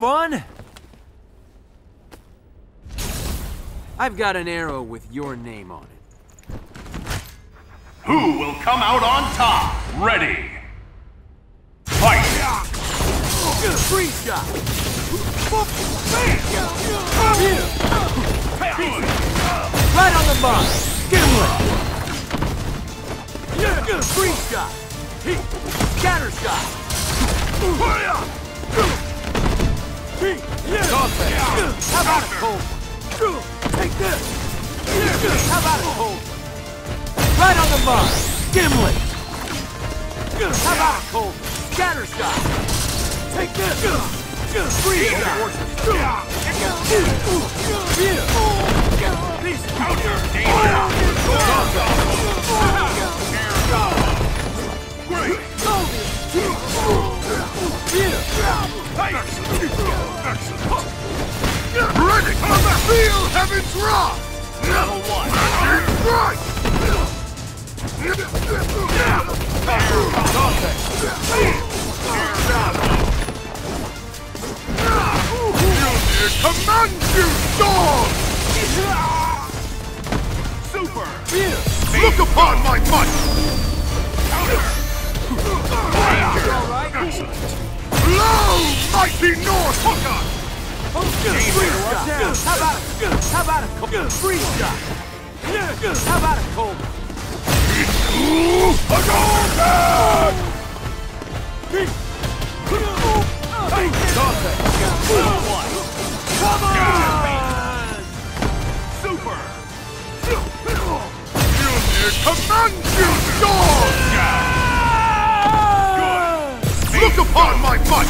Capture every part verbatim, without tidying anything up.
fun? I've got an arrow with your name on it. Who will come out on top? Ready! Fight! Free shot! Right on the mark! Gimlet! Free shot! Scatter shot! Dante! How about a cold one? Take this! How about a cold one? Right on the mark! Gimlet! How about a cold one? Scatter shot! Take this! Free shot! Peace! Counter! Great! Excellent! Ready! Feel heaven's wrath! Level one! Right! Command you, dog! Super! Look upon my might! Counter! Excellent! Blow, mighty North Hawkeye! How about a how about a cold free shot? How about a cold Come on! Super! Command you, dog! Good! Look upon my might!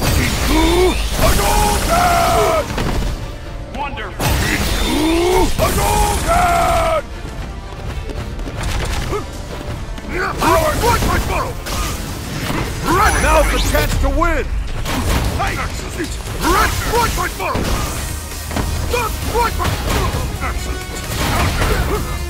Wonderful! Watch my foe! Ready! Now's the chance to win! Excellent! Red, strike my foe! Stop, strike my... Excellent!